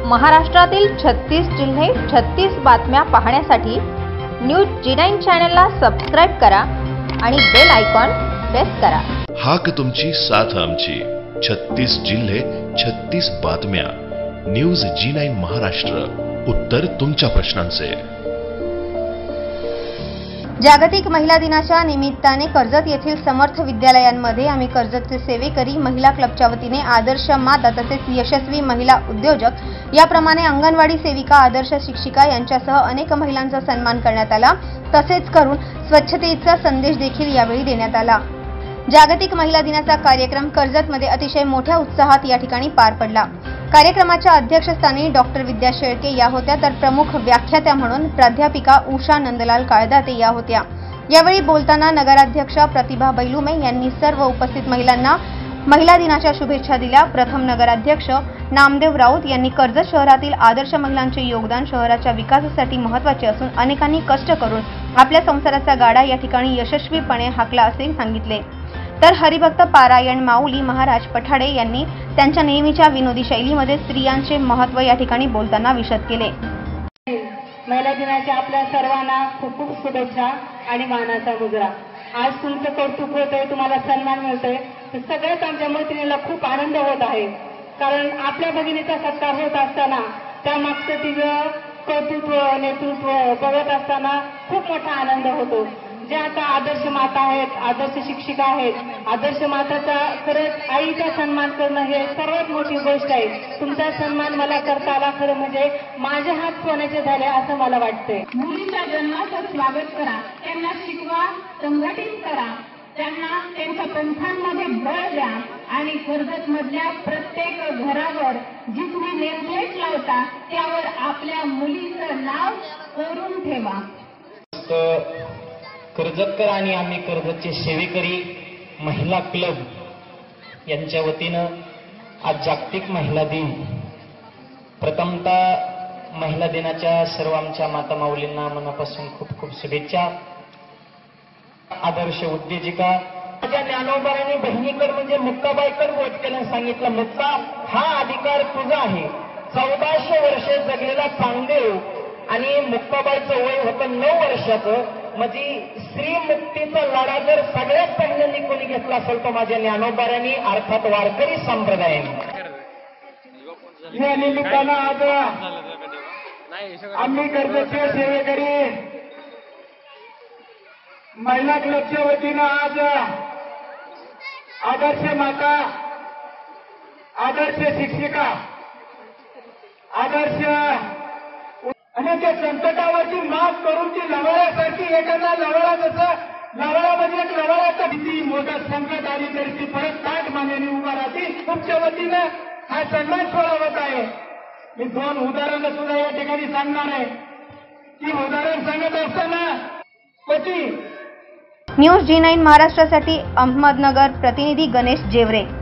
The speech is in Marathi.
महाराष्ट्रातील 36 जिल्हे 36 बातम्या पाहण्यासाठी न्यूज जी9 चॅनलला सबस्क्राइब करा आणि बेल आयकॉन प्रेस करा। हाक तुमची साथ आमची 36 जिल्हे 36 बातम्या न्यूज जी9 महाराष्ट्र, उत्तर तुमच्या प्रश्नांचे। जागतिक महिला दिनाच्या निमित्ताने कर्जत येथील समर्थ विद्यालयांमध्ये आम्ही कर्जतचे सेवेकरी महिला क्लबच्या वतीने आदर्श माता तसेच यशस्वी महिला उद्योजक याप्रमाणे अंगणवाडी सेविका, आदर्श शिक्षिका यांच्यासह अनेक महिलांचा सन्मान करण्यात आला। तसेच करून स्वच्छतेचा संदेश देखील यावेळी देण्यात आला। जागतिक महिला दिनाचा कार्यक्रम कर्जतमध्ये अतिशय मोठ्या उत्साहात या ठिकाणी पार पडला। कार्यक्रमाच्या अध्यक्षस्थानी डॉक्टर विद्या शेळके या होत्या, तर प्रमुख व्याख्यात्या म्हणून प्राध्यापिका उषा नंदलाल काळदाते या होत्या। यावेळी बोलताना नगराध्यक्षा प्रतिभा बैलुमे यांनी सर्व उपस्थित महिलांना महिला दिनाच्या शुभेच्छा दिल्या। प्रथम नगराध्यक्ष नामदेव राऊत यांनी कर्जत शहरातील आदर्श महिलांचे योगदान शहराच्या विकासासाठी महत्त्वाचे असून अनेकांनी कष्ट करून आपल्या संसाराचा गाडा या ठिकाणी यशस्वीपणे हाकला असे सांगितले। तर हरिभक्त पारायण माऊली महाराज पठाडे यांनी त्यांच्या नेहमीच्या विनोदी शैलीमध्ये स्त्रियांचे महत्त्व या ठिकाणी बोलताना विशद केले। महिला दिनाच्या आपल्या सर्वांना खूप खूप शुभेच्छा आणि मानाचा मुजरा। आज तुमचं कौतुक होतंय, तुम्हाला सन्मान मिळतोय, तर सगळ्याच आमच्या मैत्रिणीला खूप आनंद होत आहे। कारण आपल्या भगिनीचा सत्कार होत असताना त्यामागचं तिचं कर्तृत्व, नेतृत्व बघत असताना खूप मोठा आनंद होतो। ज्या आता आदर्श माता आहेत, आदर्श शिक्षिका आहेत, आदर्श माताचा खरंच आईचा सन्मान करणं हे सर्वात मोठी गोष्ट आहे। तुमचा सन्मान मला करता आला, खरं म्हणजे माझे हात सोन्याचे झाले असं मला वाटतंय। मुलीच्या जन्माचं स्वागत करा, त्यांना शिकवा, संघटित करा, त्यांना त्यांच्या पंथांमध्ये बळ द्या आणि कर्जत मधल्या प्रत्येक घरावर जी तुम्ही नेमप्लेट लावता त्यावर आपल्या मुलीचं नाव कोरून ठेवा। कर्जतकर आणि आम्ही कर्जतचे सेवेकरी महिला क्लब यांच्या वतीनं आज जागतिक महिला दिन, प्रथमतः महिला दिनाच्या सर्व आमच्या माता माऊलींना मनापासून खूप खूप शुभेच्छा। आदर्श उद्योजिका माझ्या ज्ञानोबारांनी बहिणीकर म्हणजे मुक्ताबाईकर गोटकेला सांगितलं, मुक्ता हा अधिकार तुझा आहे। 1400 वर्षे जगलेला चांगदेव आणि मुक्ताबाईचं वय होतं 9 वर्षाचं, म्हणजे स्त्री मुक्तीचा लढा जर सगळ्यात पहिल्यांदा कोणी घेतला असेल तो माझ्या ज्ञानोबारांनी, अर्थात वारकरी संप्रदायाने। या निमित्तानं आज आम्ही कर्जतचे सेवेकरी महिला क्लबच्या वतीनं आज आदर्श माता, आदर्श शिक्षिका, आदर्श आणि त्या संकटावरची मात करून ती लवाळ्यासारखी एखादा लवाळा, जसं लवाळामध्ये एक लवाळ्याचा किती मोठं संकट आली तरी ती परत ताट मानेने उभा राहते। तुमच्या वतीनं हा सन्मान सोहळा होत आहे। मी 2 उदाहरणं सुद्धा या ठिकाणी सांगणार आहे। ती उदाहरण सांगत असताना पती न्यूज जी9 महाराष्ट्रासाठी अहमदनगर प्रतिनिधी गणेश जेवरे।